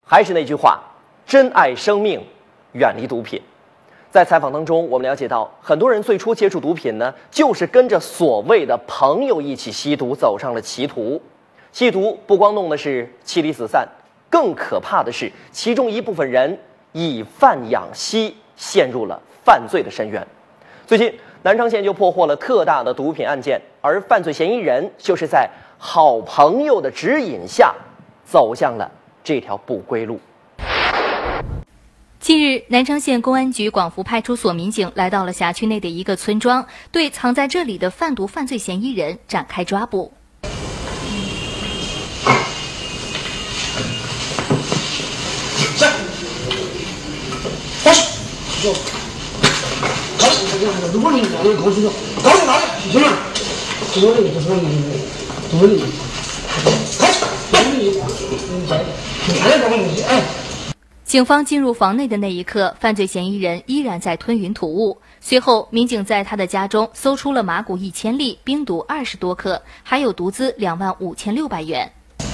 还是那句话，珍爱生命，远离毒品。在采访当中，我们了解到，很多人最初接触毒品呢，就是跟着所谓的朋友一起吸毒，走上了歧途。吸毒不光弄的是妻离子散，更可怕的是，其中一部分人以贩养吸，陷入了犯罪的深渊。最近，南昌县就破获了特大的毒品案件，而犯罪嫌疑人就是在好朋友的指引下，走向了这条不归路。 近日，南昌县公安局广福派出所民警来到了辖区内的一个村庄，对藏在这里的贩毒犯罪嫌疑人展开抓捕。警方进入房内的那一刻，犯罪嫌疑人依然在吞云吐雾。随后，民警在他的家中搜出了麻古1000粒、冰毒20多克，还有毒资25600元。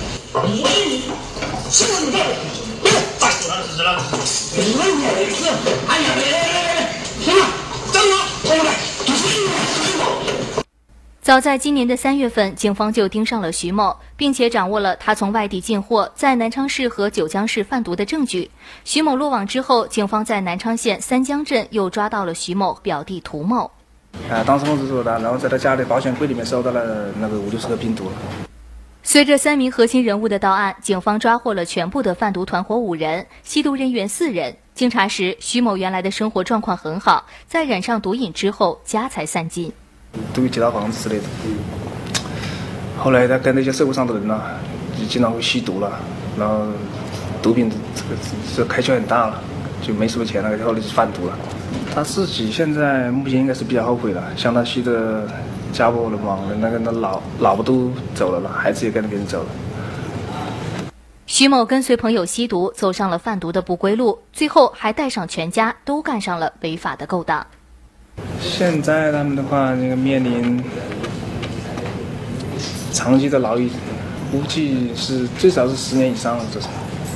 早在今年的3月份，警方就盯上了徐某，并且掌握了他从外地进货在南昌市和九江市贩毒的证据。徐某落网之后，警方在南昌县三江镇又抓到了徐某表弟涂某。 当时我是说的，然后在他家的保险柜里面搜到了那个50-60个冰毒。 随着3名核心人物的到案，警方抓获了全部的贩毒团伙5人，吸毒人员4人。经查实，徐某原来的生活状况很好，在染上毒瘾之后，家财散尽。 都有几套房子之类的，后来他跟那些社会上的人呢，就经常会吸毒了，然后毒品这开销很大了，就没什么钱了，后来就贩毒了。他自己现在目前应该是比较后悔了，像他吸的家破人亡的，那个老婆都走了，孩子也跟着别人走了。 徐某跟随朋友吸毒，走上了贩毒的不归路，最后还带上全家都干上了违法的勾当。 现在他们的话，那个面临长期的牢狱，估计是最少是10年以上了，这是。